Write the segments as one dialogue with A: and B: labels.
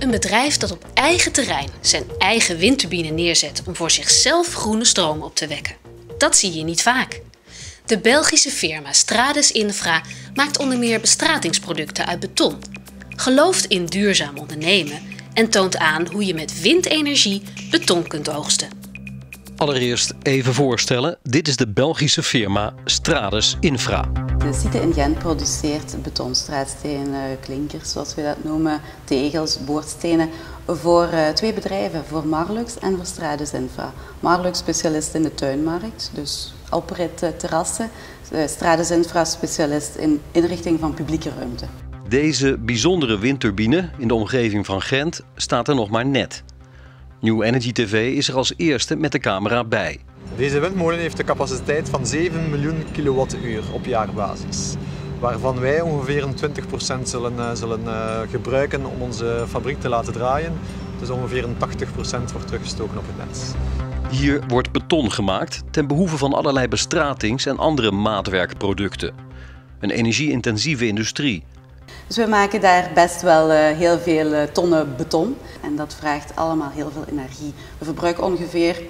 A: Een bedrijf dat op eigen terrein zijn eigen windturbine neerzet om voor zichzelf groene stroom op te wekken. Dat zie je niet vaak. De Belgische firma Strades Infra maakt onder meer bestratingsproducten uit beton, gelooft in duurzaam ondernemen en toont aan hoe je met windenergie beton kunt oogsten.
B: Allereerst even voorstellen, dit is de Belgische firma Strades Infra.
C: De site in Gent produceert betonstraatstenen, klinkers zoals we dat noemen, tegels, boordstenen voor twee bedrijven, voor Marlux en voor Strades Infra. Marlux specialist in de tuinmarkt, dus oprit terrassen. Strades Infra specialist in inrichting van publieke ruimte.
B: Deze bijzondere windturbine in de omgeving van Gent staat er nog maar net. New Energy TV is er als eerste met de camera bij.
D: Deze windmolen heeft de capaciteit van 7 miljoen kilowattuur op jaarbasis. Waarvan wij ongeveer 20% zullen gebruiken om onze fabriek te laten draaien. Dus ongeveer 80% wordt teruggestoken op het net.
B: Hier wordt beton gemaakt ten behoeve van allerlei bestratings- en andere maatwerkproducten. Een energie-intensieve industrie.
C: Dus we maken daar best wel heel veel tonnen beton en dat vraagt allemaal heel veel energie. We verbruiken ongeveer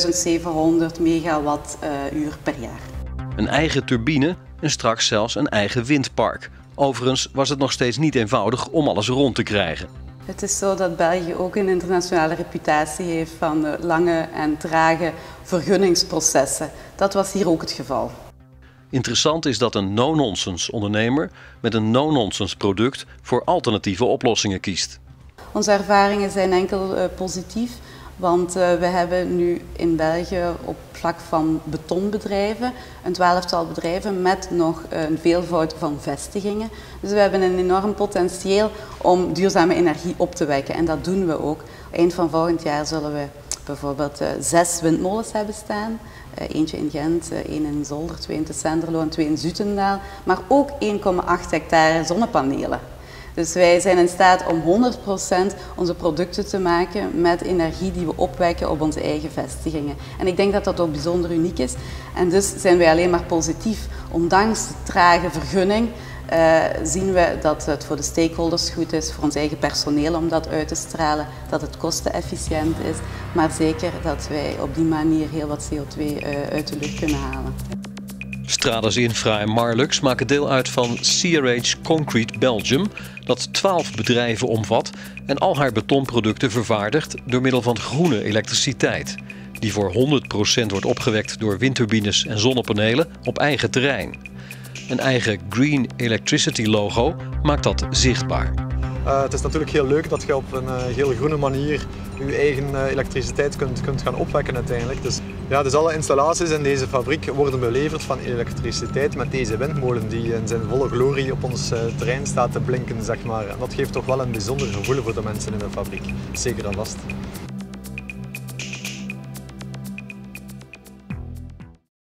C: 1700 megawattuur per jaar.
B: Een eigen turbine en straks zelfs een eigen windpark. Overigens was het nog steeds niet eenvoudig om alles rond te krijgen.
C: Het is zo dat België ook een internationale reputatie heeft van lange en trage vergunningsprocessen. Dat was hier ook het geval.
B: Interessant is dat een no-nonsense ondernemer met een no-nonsense product voor alternatieve oplossingen kiest.
C: Onze ervaringen zijn enkel positief, want we hebben nu in België op vlak van betonbedrijven een 12-tal bedrijven met nog een veelvoud van vestigingen. Dus we hebben een enorm potentieel om duurzame energie op te wekken en dat doen we ook. Eind van volgend jaar zullen we bijvoorbeeld 6 windmolens hebben staan. Eentje in Gent, 1 in Zolder, 2 in Tessenderlo en 2 in Zutendaal. Maar ook 1,8 hectare zonnepanelen. Dus wij zijn in staat om 100% onze producten te maken met energie die we opwekken op onze eigen vestigingen. En ik denk dat dat ook bijzonder uniek is. En dus zijn wij alleen maar positief. Ondanks de trage vergunning zien we dat het voor de stakeholders goed is, voor ons eigen personeel om dat uit te stralen, dat het kostenefficiënt is, maar zeker dat wij op die manier heel wat CO2 uit de lucht kunnen halen.
B: Strades Infra en Marlux maken deel uit van CRH Concrete Belgium, dat 12 bedrijven omvat en al haar betonproducten vervaardigt door middel van groene elektriciteit, die voor 100% wordt opgewekt door windturbines en zonnepanelen op eigen terrein. Een eigen Green Electricity logo maakt dat zichtbaar.
D: Het is natuurlijk heel leuk dat je op een heel groene manier je eigen elektriciteit kunt gaan opwekken uiteindelijk. Dus alle installaties in deze fabriek worden beleverd van elektriciteit met deze windmolen die in zijn volle glorie op ons terrein staat te blinken, zeg maar. En dat geeft toch wel een bijzonder gevoel voor de mensen in de fabriek. Zeker en vast.